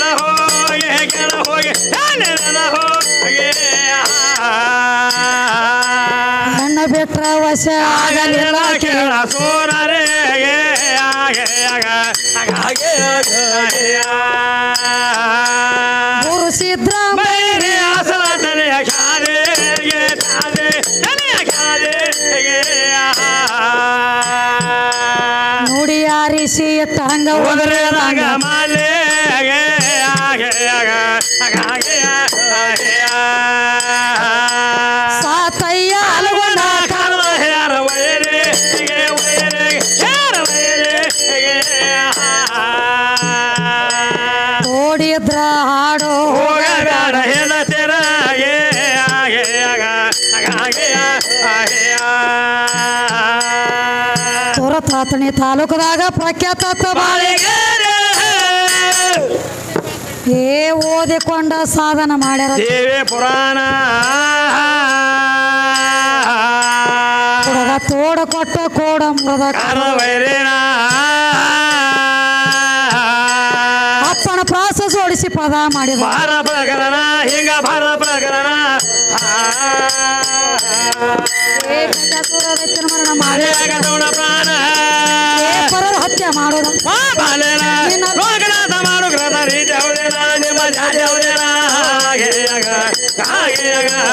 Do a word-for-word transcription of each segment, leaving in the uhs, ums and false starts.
ಹೋಗಿ ಕೆಳ ಹೋಗಿ ನೆಲದ ಹೋಗಿ ನನ್ನ ಬಿಟ್ರ ವಶ ಆಗಲಿಲ್ಲ ಕೆಳ ಸೋರರೆ ಗುರು ಸಿದ್ದರಾಮಯ್ಯ ಅಸಲ ತಲೆಯ ಶಾಲೆಗೆ ತಾಲೆ ತಲೆಯ ಶಾಲೆಗೆ ನುಡಿ ಆರಿಸಿ ಎತ್ತ ಹಂಗ ಹೋದರೆ ರಂಗ ಮಾಲೆಗೆ ಸಾತಯ್ಯ ಅಲಗೊಂಡ ಕಾಲ ಯಾರ ವೈರೆ ವೈರೆ ಯಾರ ವೈರೆ ಓಡಿದ್ರ ಹಾಡು ಹೋಗಬೇಡ ಹೇಳತೆರಾಗೆ ಆಗೆ ಆಗ ಆಗೆ ತುರತಾತಣಿ ತಾಲೂಕದಾಗ ಪ್ರಖ್ಯಾತ ಬಾಳಿಗೆ ಏ ಓದಿಕೊಂಡ ಸಾಧನ ಮಾಡ್ಯಾರ ದೇವಿ ಪುರಾಣ ಹುಡುಗ ತೋಡ ಕೊಟ್ಟ ಕೋಡ ಮೃದ ಕಾಲ ವೈರೇಣ ಅಪ್ಪನ ಪ್ರಾಸ ಜೋಡಿಸಿ ಪದ ಮಾಡಿದ ಭಾರ ಪ್ರಕರಣ ಹಿಂಗ ಭಾರ ಪ್ರಕರಣ ಮರಣ ಮಾಡಿ ಪ್ರಾಣ ಪರರ ಹತ್ಯೆ ಮಾಡೋದು ಲೋಕನಾಥ ಮಾಡು ಗ್ರಹ ರೀತಿ ಯಾವುದೇನ ನಿಮ್ಮ ಜಾತಿ ಯಾವುದೇನ ಹಾಗೆ ಹಾಗೆ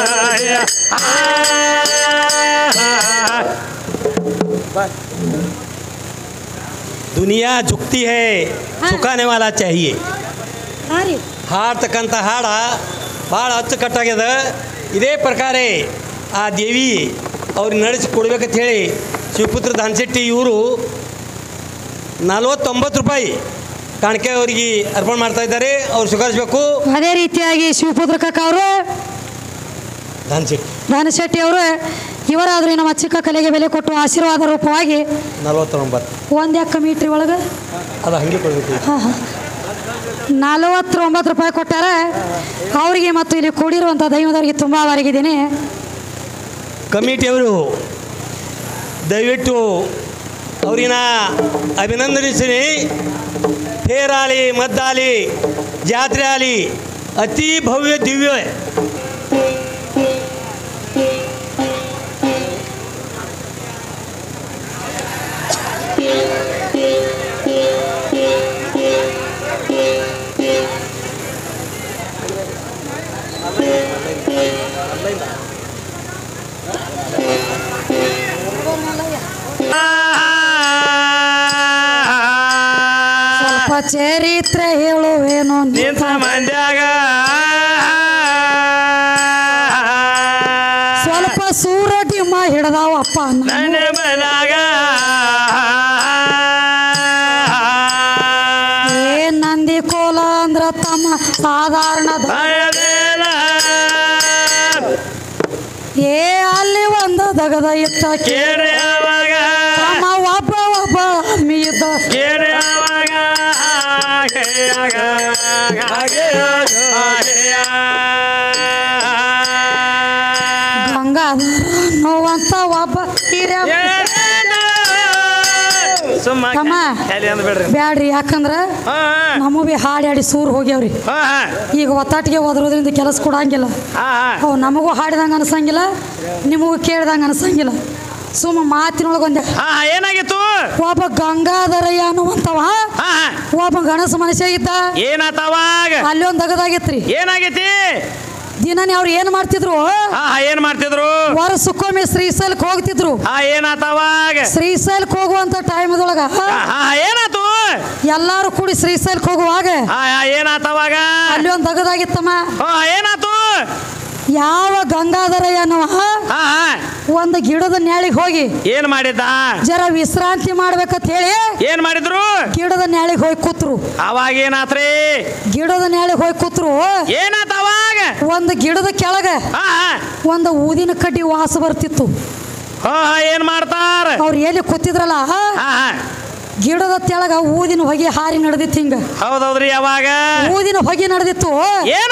दुनिया झुकती है झुकाने वाला चाहिए ಹಾಡ್ತಕ್ಕಂಥ ಹಾಡ ಭಾಳ ಅಚ್ಚುಕಟ್ಟಾಗ್ಯದ ಇದೇ ಪ್ರಕಾರ ಆ ದೇವಿ ಅವ್ರಿಗೆ ನಡೆಸಿ ಕೊಡ್ಬೇಕಂತ ಹೇಳಿ ಶಿವಪುತ್ರ ದಾನಶೆಟ್ಟಿ ಇವರು ನಲ್ವತ್ತೊಂಬತ್ತು ರೂಪಾಯಿ ಕಾಣಿಕೆ ಅವರಿಗೆ ಅರ್ಪಣೆ ಮಾಡ್ತಾ ಇದ್ದಾರೆ ಅವ್ರು ಸ್ವೀಕರಿಸಬೇಕು ಅದೇ ರೀತಿಯಾಗಿ ಶಿವಪುತ್ರ ಕಕ್ಕ ಅವರು ದಾನಶೆಟ್ಟಿ ದಾನಶೆಟ್ಟಿ ಅವರು ಇವರಾದರೂ ನಮ್ಮ ಚಿಕ್ಕ ಕಲೆಗೆ ಬೆಲೆ ಕೊಟ್ಟು ಆಶೀರ್ವಾದ ರೂಪವಾಗಿ ನಲ್ವತ್ತೊಂಬತ್ತು ಒಂದು ಎಕ್ಕ ಮೀಟ್ರಿ ಒಳಗೆ ಅದು ಹಂಗೆ ಕೊಡಬೇಕು ಹಾಂ ಹಾಂ ನಲವತ್ತೊಂಬತ್ತು ರೂಪಾಯಿ ಕೊಟ್ಟಾರೆ ಅವರಿಗೆ ಮತ್ತು ಇಲ್ಲಿ ಕೂಡಿರುವಂಥ ದೈವದವರಿಗೆ ತುಂಬ ಅವರಿಗಿದ್ದೀನಿ ಕಮಿಟಿಯವರು ದಯವಿಟ್ಟು ಅವರಿನ ಅಭಿನಂದನಿಸಿ ತೇರಾಲಿ ಮದ್ದಾಲಿ ಜಾತ್ರೆ ಆಲಿ ಅತಿ ಭವ್ಯ ದಿವ್ಯ ಸ್ವಲ್ಪ ಚರಿತ್ರೆ ಹೇಳುವೇನು ನಿಂತ ಮಂದ್ಯಾಗ ಸ್ವಲ್ಪ ಸೂರಡಿಮ ಹಿಡ್ದಾವಪ್ಪ ನನ್ನ ಮನಾಗ ಏ ನಂದಿ ಕೋಲ ಅಂದ್ರ ತಮ್ಮ ಸಾಧಾರಣ ಭಯದೇನ ಏ ಅಲ್ಲಿ ಒಂದು ದಗದ ಇತ್ತ ಕೇಳಿ ಅವಾಗ ತಮ್ಮ ಒಬ್ಬ ಒಬ್ಬ ಆರ್ಮಿ ಇದ್ದ ಕೇಳಿ ಅವಾಗ ಹಾಗೆ ಆಗ ಹಾಗೆ ಗಂಗಾಧರ ಅನ್ನುವಂತ ಒಬ್ಬ ಹಿರಿಯ ಸುಮ್ಮ ತಮ್ಮ ಅಂದ್ಬಿಡ್ರಿ ಬ್ಯಾಡ್ರಿ ಯಾಕಂದ್ರ ನಮ್ಮ ಬಿ ಹಾಡಿ ಹಾಡಿ ಸೂರ್ ಹೋಗ್ಯಾವ್ರಿ ಈಗ ಒತ್ತಾಟಿಗೆ ಹೋದ್ರೋದ್ರಿಂದ ಕೆಲಸ ಕೊಡಂಗಿಲ್ಲ ಅವು ನಮಗೂ ಹಾಡಿದಂಗ ಅನ್ಸಂಗಿಲ್ಲ ನಿಮಗೂ ಕೇಳ್ದಂಗ ಅನ್ಸಂಗಿಲ್ಲ ಸುಮ್ಮ ಮಾತಿನೊಳಗ ಒಂದ ಏನಾಗಿತ್ತು ಒಬ್ಬ ಗಂಗಾಧರಯ್ಯ ಅನ್ನುವಂತವ ಒಬ್ಬ ಗಣಸ ಮನುಷ್ಯ ಇದ್ದ ಏನಾತವಾಗ ಅಲ್ಲಿ ಒಂದ್ ದಗದಾಗಿತ್ರಿ ಏನಾಗೈತಿ ದಿನನೇ ಅವ್ರು ಏನ್ ಮಾಡ್ತಿದ್ರು ಏನ್ ಮಾಡ್ತಿದ್ರು ವರ್ಷಕ್ಕೊಮ್ಮೆ ಶ್ರೀಶೈಲಕ್ಕೆ ಹೋಗ್ತಿದ್ರು ಏನಾತವಾಗ ಶ್ರೀಶೈಲಕ್ಕೆ ಹೋಗುವಂತ ಟೈಮ್ದೊಳಗ ಏನಾತು ಎಲ್ಲಾರು ಕೂಡಿ ಶ್ರೀಶೈಲಕ್ಕೆ ಹೋಗುವಾಗ ಏನಾತವಾಗ ಅಲ್ಲಿ ಒಂದ್ ದಗದಾಗಿತ್ತಮ್ಮ ಏನಾತು ಯಾವ ಗಂಗಾಧರಯ್ಯ ಅನ್ನುವ ಒಂದು ಗಿಡದ ನ್ಯಾಳಿಗೆ ಹೋಗಿ ಏನ್ ಮಾಡಿದ್ದ ಜರ ವಿಶ್ರಾಂತಿ ಮಾಡ್ಬೇಕಂತ ಹೇಳಿ ಏನ್ ಮಾಡಿದ್ರು ಗಿಡದ ನ್ಯಾಳಿಗೆ ಹೋಗಿ ಕೂತ್ರು ಅವಾಗ ಏನಾತ್ರಿ ಗಿಡದ ನ್ಯಾಳಿಗೆ ಹೋಗಿ ಕೂತ್ರು ಏನಾತ ಅವಾಗ ಒಂದು ಗಿಡದ ಕೆಳಗ ಒಂದು ಊದಿನ ಕಡ್ಡಿ ವಾಸ ಬರ್ತಿತ್ತು ಏನ್ ಮಾಡ್ತಾರ ಅವ್ರು ಎಲ್ಲಿ ಕೂತಿದ್ರಲ್ಲ ಗಿಡದ ತೆಳಗ ಊದಿನ ಹೊಗೆ ಹಾರಿ ನಡೆದಿತ್ತು ಹಿಂಗ ಹೌದೌದ್ರಿ ಅವಾಗ ಊದಿನ ಹೊಗೆ ನಡೆದಿತ್ತು ಏನಾತು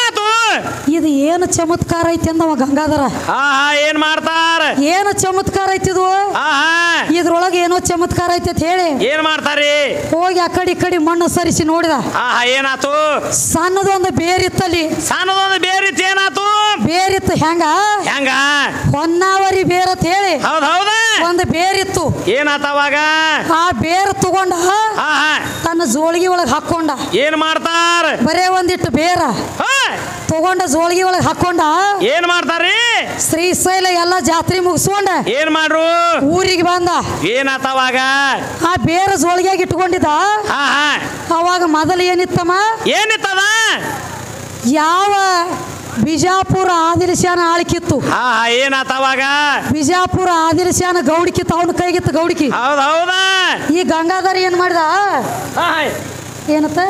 ಇದು ಏನು ಚಮತ್ಕಾರ ಐತಿ ಅಂದವ ಗಂಗಾಧರ. ಹಾ ಹಾ ಏನ್ ಮಾಡ್ತಾರ? ಏನು ಚಮತ್ಕಾರ ಐತಿದು? ಹಾ ಹಾ ಇದ್ರೊಳಗೆ ಏನೋ ಚಮತ್ಕಾರ ಐತಿ ಅಂತ ಹೇಳಿ ಏನ್ ಮಾಡ್ತಾರಿ? ಹೋಗಿ ಆ ಕಡೆ ಈ ಕಡೆ ಮಣ್ಣು ಸರಿಸಿ ನೋಡಿದ. ಹಾ ಹಾ ಏನಾತು? ಸಣ್ಣದೊಂದು ಬೇರಿತ್ತಲ್ಲಿ. ಸಣ್ಣದೊಂದು ಬೇರಿತ್ತು. ಏನಾತು? ಬೇರಿತ್ತು ಹೆಂಗ? ಹೆಂಗ? ಹೊನ್ನಾವರಿ ಬೇರತ್ ಹೇಳಿ ಹೌದ್ ಹೌದ ಒಂದು ಬೇರಿತ್ತು. ಏನಾತ ಅವಾಗ? ಆ ಬೇರು ತಗೊಂಡ ಹಾ ಹಾ ತನ್ನ ಜೋಳಿಗೆ ಒಳಗೆ ಹಾಕೊಂಡ. ಏನ್ ಮಾಡ್ತಾರ? ಬರೇ ಒಂದಿಟ್ಟು ಬೇರ ತಗೊಂಡ ಜೋಳಿಗೆ ಒಳಗೆ ಹಾಕೊಂಡ. ಏನ್ ಮಾಡ್ತಾರಿ? ಶ್ರೀಶೈಲ ಎಲ್ಲ ಜಾತ್ರೆ ಮುಗಿಸ್ಕೊಂಡ ಏನ್ ಮಾಡ್ರು? ಊರಿಗೆ ಬಂದ. ಏನಾತ ಅವಾಗ? ಆ ಬೇರ ಜೋಳಿಗೆಯಾಗಿ ಇಟ್ಕೊಂಡಿದ್ದ. ಹಾ ಹಾ ಅವಾಗ ಮೊದಲು ಏನಿತ್ತಮ್ಮ? ಏನಿತ್ತದ? ಯಾವ ಬಿಜಾಪುರ ಆದಿಲಶಾನ ಆಳ್ಕಿತ್ತು. ಹಾ ಹಾ ಏನಾತ ಅವಾಗ? ಬಿಜಾಪುರ ಆದಿಲಶಾನ ಗೌಡಿಕಿತ್ತು. ಅವನ ಕೈಗಿತ್ತು ಗೌಡಿಕಿ. ಹೌದ್ ಹೌದ ಈ ಗಂಗಾಧರ ಏನ್ ಮಾಡಿದ? ಏನತ್ತ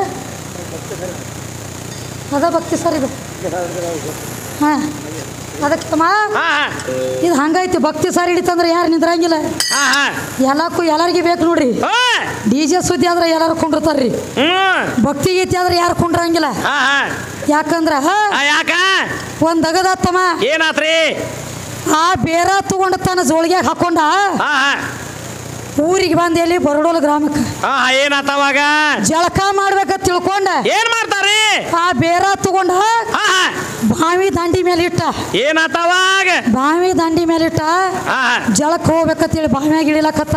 ಅದ ಭಕ್ತಿ ಸರ್ ಇದು. ಹಾ ಅದಕ್ಕಮ್ಮ ಇದು ಹಂಗೈತಿ. ಭಕ್ತಿ ಸಾರಿ ಹಿಡಿತಂದ್ರೆ ಯಾರು ನಿಂದ್ರಂಗಿಲ್ಲ. ಎಲ್ಲಕ್ಕೂ ಎಲ್ಲರಿಗೂ ಬೇಕು ನೋಡ್ರಿ. ಡಿ ಜೆ ಸುದ್ದಿ ಆದ್ರೆ ಎಲ್ಲಾರು ಕುಂಡಿರ್ತಾರ್ರಿ. ಭಕ್ತಿ ಗೀತೆ ಆದ್ರೆ ಯಾರು ಕುಂಡ್ರಂಗಿಲ್ಲ. ಯಾಕಂದ್ರ ಯಾಕ ಒಂದ್ ಅಗದತ್ತಮ್ಮ. ಏನಾತ್ರಿ? ಆ ಬೇರ ತಗೊಂಡ ತನ್ನ ಜೋಳಿಗೆ ಹಾಕೊಂಡ ಊರಿಗೆ ಬಂದ ಎಲ್ಲಿ ಬರಡೋಲ ಗ್ರಾಮಕ್ಕೆ. ಏನಾತ ಅವಾಗ? ಜಳಕ ಮಾಡ್ಬೇಕಂತ ತಿಳ್ಕೊಂಡ ಏನ್ ಮಾಡ್ತಾರಿ? ಆ ಬೇರ ತಗೊಂಡ ಬಾವಿ ದಂಡಿ ಮೇಲೆ ಇಟ್ಟ. ಏನಾತ ಅವಾಗ? ಬಾವಿ ದಂಡಿ ಮೇಲೆ ಇಟ್ಟ. ಜಳಕ ಹೋಗ್ಬೇಕಂತೇಳಿ ಬಾವಿಯಾಗ ಇಳಿಲಕತ್ತ.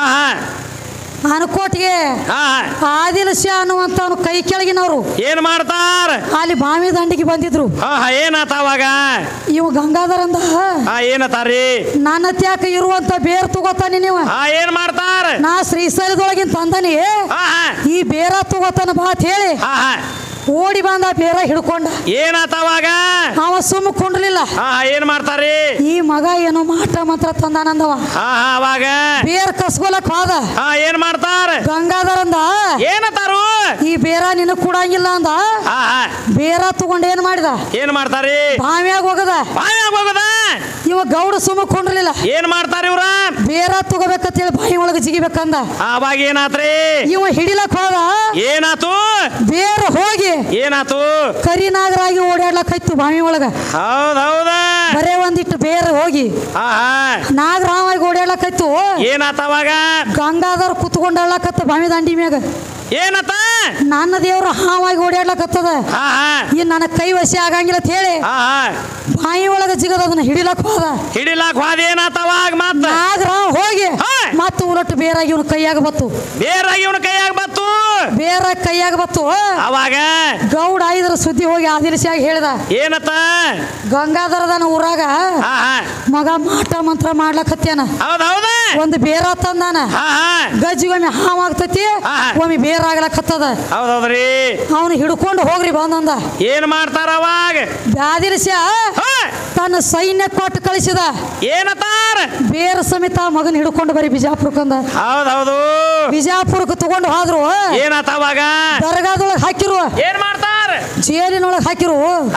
ಅನ್ಕೋಟಿಗೆ ಆದಿಲಶ ಅನ್ನುವಂತ ಕೈ ಕೆಳಗಿನವ್ರು ಏನ್ ಮಾಡ್ತಾರ? ಅಲ್ಲಿ ಬಾವಿ ದಂಡಿಗೆ ಬಂದಿದ್ರು. ಏನಾತ ಅವಾಗ? ಇವ್ ಗಂಗಾಧರ ಅಂದ ಏನತಾರಿ? ನನ್ನ ತ್ಯಾಕ ಇರುವಂತ ಬೇರ್ ತಗೋತಾನೆ ನೀವು. ಏನ್ ಮಾಡ್ತಾರ? ನಾ ಶ್ರೀಶೈಲದೊಳಗಿನ ತಂದಾನಿ ಈ ಬೇರ ತಗೋತಾನ ಬಾತ್ ಹೇಳಿ ಓಡಿ ಬಂದ ಬೇರ ಹಿಡ್ಕೊಂಡ. ಏನಾತ ಅವಾಗ? ಅವ ಸುಮ್ಮ ಕುಂಡ್ಲಿಲ್ಲ. ಏನ್ ಮಾಡ್ತಾರಿ? ಈ ಮಗ ಏನೋ ಮಾಟ ಮಂತ್ರ ತಂದಾನಂದವ. ಅವಾಗ ಬೇರ್ ಕಸ್ಕೊಲಕ್ ಹೋದ. ಏನ್ ಮಾಡ್ತಾರ? ಗಂಗಾಧರ ಅಂದ ಏನತಾರು? ಈ ಬೇರ ನಿನಗ್ ಕೊಡಂಗಿಲ್ಲ ಅಂದ. ಬೇರ ತಗೊಂಡ ಏನ್ ಮಾಡಿದ? ಏನ್ ಮಾಡ್ತಾರಿ? ಬಾವ್ಯಾಗ ಹೋಗದ. ಬಾವ್ಯಾಗ ಹೋಗದ. ಇವ ಗೌಡ ಸುಮ್ಮ ಕುಂಡ್ರಲಿಲ್ಲ. ಏನ್ ಮಾಡ್ತಾರ ಇವ್ರ? ಬೇರ ತಗೋಬೇಕಂತ ಹೇಳಿ ಬಾಯಿ ಒಳಗೆ ಜಿಗಿಬೇಕಂದ. ಅವಾಗ ಏನಾತ್ರಿ? ಇವ ಹಿಡಿಲಕ್ ಹೋದ. ಏನಾತು? ಬೇರ ಹೋಗಿ ಏನಾತು? ಕರಿನಾಗರಾಗಿ ಓಡಾಡ್ಲಕ್ಕಾಯ್ತು ಬಾವಿ ಒಳಗ. ಹೌದ್ ಹೌದ ಬರೇ ಒಂದಿಟ್ಟು ಬೇರೆ ಹೋಗಿ ನಾಗರಾವಾಗಿ ಓಡಾಡ್ಲಕ್ಕಾಯ್ತು. ಏನಾತ ಅವಾಗ? ಗಂಗಾಧರ ಕುತ್ಕೊಂಡಾಡ್ಲಕತ್ತ ಬಾವಿ ದಂಡಿ ಮ್ಯಾಗ. ಏನತ್ತ? ನನ್ನ ದೇವ್ರ ಹಾವಾಗಿ ಓಡಾಡ್ಲಕತ್ತದ. ಇನ್ ನನ್ನ ಕೈ ವಶ ಆಗಂಗಿಲ್ಲ ಅಂತ ಹೇಳಿ ಬಾಯಿ ಒಳಗ ಜಿಗದ ಅದನ್ನ ಹಿಡಿಲಕ್ ಹೋದ. ಹಿಡಿಲಾಕ್ ಹೋದ. ಏನಾತ ಅವಾಗ? ಮತ್ತ ನಾಗರಾವ್ ಹೋಗಿ ಮತ್ತ ಉಲಟ್ಟು ಬೇರಾಗಿ ಇವನ ಕೈಯಾಗ ಬತ್ತು. ಬೇರಾಗಿ ಇವನ ಕೈಯಾಗ ಬತ್ತು. ಬೇರ ಕೈಯಾಗ ಬತ್ತು. ಅವಾಗ ಗೌಡ ಐದರ ಸುದ್ದಿ ಹೋಗಿ ಆದಿಲಶಾಗಿ ಹೇಳ್ದ. ಏನತ್ತ? ಗಂಗಾಧರದನ ಊರಾಗ ಮಗ ಮಾಟ ಮಂತ್ರ ಮಾಡ್ಲಕತ್ಯಾನ. ಹೌದ್ ಹೌದ ಒಂದು ಬೇರ ತಂದಾನ. ಗಜ್ಜಿಗೊಮ್ಮೆ ಹಾವಾಗ್ತತಿ, ಒಮ್ಮೆ ಬೇರ ಆಗ್ಲಕತ್ತದ. ಹೌದೌದ್ರಿ. ಅವನು ಹಿಡ್ಕೊಂಡು ಹೋಗ್ರಿ ಬಂದಂದ. ಏನ್ ಮಾಡ್ತಾರ ಅವಾಗ? ಆದಿಲಶ ತನ್ನ ಸೈನ್ಯ ಕೊಟ್ಟು ಕಳಿಸಿದ. ಏನತಾರ? ಬೇರ ಸಮೇತ ಮಗನ ಹಿಡ್ಕೊಂಡು ಬರೀ ಬಿಜಾಪುರಕ್ಕಂದ. ಹೌದೌದು ಬಿಜಾಪುರಕ್ಕೆ ತಗೊಂಡು ಹೋದ್ರು. ಏನಾತ ಅವಾಗ? ದರ್ಗಾದೊಳಗೆ ಹಾಕಿರು. ಏನ್ ಮಾಡ್ತಾರ? ಜೈಲಿನೊಳಗೆ ಹಾಕಿರು.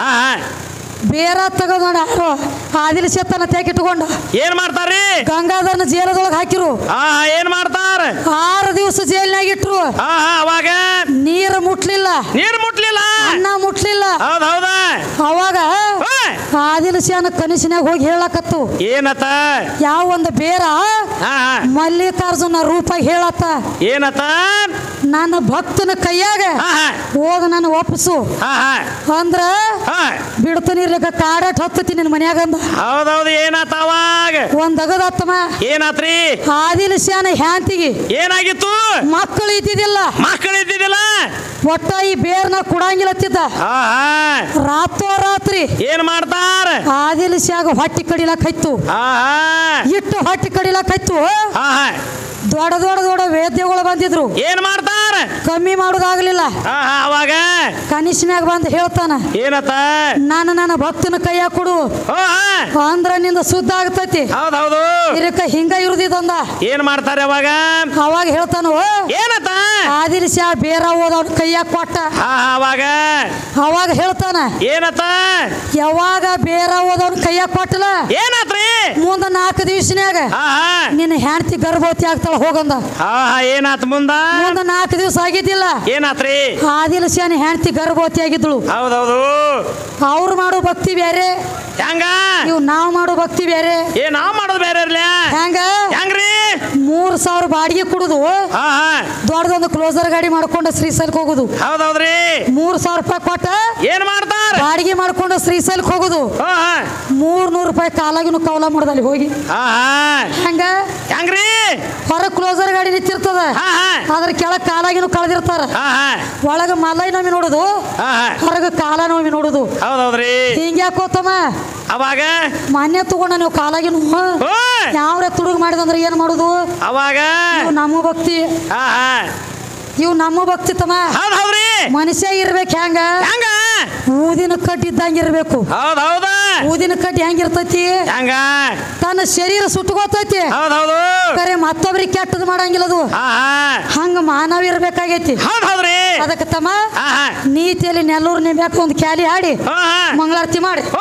ಬೇರ ತಗೊಂಡ ಆದಿಲಶ ತನ್ನ ತೆಗಿಟ್ಕೊಂಡ. ಏನ್ ಮಾಡ್ತಾರ್ರಿ? ಗಂಗಾಧರನ ಜೈಲದೊಳಗೆ ಹಾಕಿರು. ಏನ್ ಮಾಡ್ತಾರ? ಆರು ದಿವಸ ಜೈಲಿನಾಗ ಇಟ್ರು. ಅವಾಗ ನೀರು ಮುಟ್ಲಿಲ್ಲ. ನೀರು ಮುಟ್ಲಿಲ್ಲ. ಅನ್ನ ಮುಟ್ಲಿಲ್ಲ. ಹೌದ್ ಹೌದ ಅವಾಗ ಆದಿಲಶನ ಕನಸಿನಾಗ ಹೋಗಿ ಹೇಳಕತ್ತು. ಏನತ್ತ? ಯಾವ ಒಂದು ಬೇರ ಮಲ್ಲಿಕಾರ್ಜುನ ರೂಪ ಹೇಳತ್ತ. ಏನತ್ತ? ನನ್ನ ಭಕ್ತನ ಕೈಯಾಗ ಹೋದ ನನ್ನ ಒಪ್ಪಿಸು ಅಂದ್ರ ಬಿಡ್ತಾನೆ ಇರ್ಲಿಕ್ಕ ಕಾಡಟ್ ಹತ್ತತಿ ನಿನ್ ಮನ್ಯಾಗ ಅಂದ. ಹೌದೌದು. ಏನಾತ ಅವಾಗ? ಒಂದ್ ಅಗದತ್ತಮ್ಮ. ಏನಾತ್ರಿ? ಆದಿಲಶನ ಹ್ಯಾಂತಿಗೆ ಏನಾಗಿತ್ತು? ಮಕ್ಕಳು ಇದ್ದಿದ್ದಿಲ್ಲ. ಮಕ್ಕಳು ಇದ್ದಿದ್ದಿಲ್ಲ. ಒಟ್ಟ ಈ ಬೇರ್ನ ಕುಡಂಗಿಲ್ಲತ್ತಿದ್ದ. ರಾತ್ರೋರಾತ್ರಿ ಏನ್ ಮಾಡ್ತಾರ? ಆದಿಲಶಾಗ ಹೊಟ್ಟಿ ಕಡಿಲಕೈತು. ಇಟ್ಟು ಹೊಟ್ಟಿ ಕಡಿಲಕೈತು. ದೊಡ್ಡ ದೊಡ್ಡ ದೊಡ್ಡ ವೇದ್ಯಗಳು ಬಂದಿದ್ರು. ಏನ್ ಮಾಡ್ತಾರ? ಕಮ್ಮಿ ಮಾಡೋದಾಗ್ಲಿಲ್ಲ. ಅವಾಗ ಕನಿಷ್ನ್ಯಾಗ ಬಂದು ಹೇಳ್ತಾನ. ಏನತ್ತ? ನಾನು ನನ್ನ ಭಕ್ತನ ಕೈಯಾಗ ಕೊಡು ಅಂದ್ರ ನಿಂದ ಶುದ್ಧ ಆಗ್ತೈತಿ. ಹೌದೌದು. ಇದಕ್ಕ ಹಿಂಗ ಇರುದಿದಂದ. ಏನ್ ಮಾಡ್ತಾರೆ ಅವಾಗ? ಅವಾಗ ಹೇಳ್ತಾನ. ಏನತ್ತ? ಆದಿಲಶ ಬೇರ ಹೋದ ಅವ್ನ ಕೈಯಾಗ ಕೊಟ್ಟ. ಅವಾಗ ಅವಾಗ ಹೇಳ್ತಾನ. ಏನತ್ತ? ಯಾವಾಗ ಬೇರ ತೀರ ಹೋದವ್ನ ಕೈಯಾಗ ಕೊಟ್ಟಲ ಏನಾತ್ರಿ ಮುಂದ ನಾಲ್ಕು ದಿವಸನ್ಯಾಗ ಹಾ ಹಾ ನಿನ್ನ ಹೆಂಡತಿ ಗರ್ಭವತಿ ಆಗ್ತಾಳ ಹೋಗಂದ ಹಾ ಹಾ ಏನಾತ್ ಮುಂದ ಮುಂದ ನಾಲ್ಕು ದಿವಸ ಆಗಿದ್ದಿಲ್ಲ ಏನಾತ್ರಿ ಆದಿಲ ಶಾನಿ ಹೆಂಡತಿ ಗರ್ಭವತಿ ಆಗಿದ್ಳು ಹೌದೌದು ಅವ್ರು ಮಾಡೋ ಭಕ್ತಿ ಬೇರೆ ಹೆಂಗ ಇವ್ ನಾವ್ ಮಾಡೋ ಭಕ್ತಿ ಬೇರೆ ಏ ನಾವ್ ಮಾಡೋದು ಬೇರೆ ಇರ್ಲಿ ಹೆಂಗ ಹೆಂಗ್ರಿ ಮೂರ್ ಸಾವಿರ ಬಾಡಿಗೆ ಕುಡುದು ಹಾ ಹಾ ದೊಡ್ಡದೊಂದು ಕ್ಲೋಸರ್ ಗಾಡಿ ಮಾಡ್ಕೊಂಡು ಶ್ರೀಶೈಲಕ್ಕೆ ಹೋಗುದು ಹೌದೌದ್ರಿ ಮೂರ್ ಸಾವಿರ ರೂಪಾಯಿ ಕೊಟ್ಟ ಏನ್ ಮಾಡ್ತಾರ ಬಾಡಿಗೆ ಮಾಡ್ಕೊಂಡು ಶ್ರೀಶೈಲಕ್ಕೆ ಹೋಗುದು ಹಾ ಹಾ ಮೂರ್ ನೂರು ರೂಪಾಯಿ ಕಾಲಾಗಿನ ಕೌಲ ಮಾಡೋದಲ್ಲಿ ಹೋಗಿ ಹಾ ಹಾ ಹೆಂಗ ಹೆಂಗ್ರಿ ಹೊರ ಕ್ಲೋಸರ್ ಗಾಡಿ ನಿಂತಿರ್ತದ ಹಾ ಹಾ ಅದ್ರ ಕೆಳಗ್ ಕಾಲಾಗಿನ ಕಳೆದಿರ್ತಾರ ಹಾ ಹಾ ಒಳಗ ಮಲ್ಲೈ ನಮಿ ನೋಡುದು ಹಾ ಹಾ ಹೊರಗ ಕಾಲ ನಮಿ ನೋಡುದು ಹೌದೌದ್ರಿ ಹಿಂಗ್ಯಾಕೋತಮ್ಮ ಅವಾಗ ಮಾನ್ಯ ತಗೊಂಡ ನೀವು ಕಾಲಾಗಿನ ಯಾವ್ರೆ ತುಡುಗ್ ಮಾಡಿದಂದ್ರೆ ಏನ್ ಮಾಡುದು ಅವಾಗ ಇವು ನಮ್ಮ ಭಕ್ತಿ ಹಾ ಹಾ ಇವು ನಮ್ಮ ಭಕ್ತಿ ತಮ್ಮ ಹೌದ್ ಹೌದ್ರಿ ಮನುಷ್ಯ ಇರ್ಬೇಕು ಹೆಂಗ ಹೆಂಗ ಊದಿನ ಕಡ್ಡಿ ಇದ್ದಂಗ ಇರ್ಬೇಕು ಹೌದ್ ಹೌದ ಊದಿನ ಕಡ್ಡಿ ಹೆಂಗಿರ್ತೈತಿ ಹೆಂಗ ತನ್ನ ಶರೀರ ಸುಟ್ಕೋತೈತಿ ಹೌದ್ ಹೌದು ಕರೆ ಮತ್ತೊಬ್ರಿಗೆ ಕೆಟ್ಟದ್ ಮಾಡಂಗಿಲ್ಲ ಅದು ಹಾ ಹಾ ಹಂಗ ಮಾನವ ಇರ್ಬೇಕಾಗೈತಿ ಹೌದ್ ಹೌದ್ರಿ ಅದಕ್ಕೆ ತಮ್ಮ ಹಾ ಹಾ ನೀತಿಯಲ್ಲಿ ನೆಲ್ಲೂರು ನಿಮ್ಯಾಕ ಒಂದು ಕ್ಯಾಲಿ ಹಾಡಿ ಹಾ ಹಾ ಮಂಗಳಾರತಿ ಮಾಡಿ ಹಾ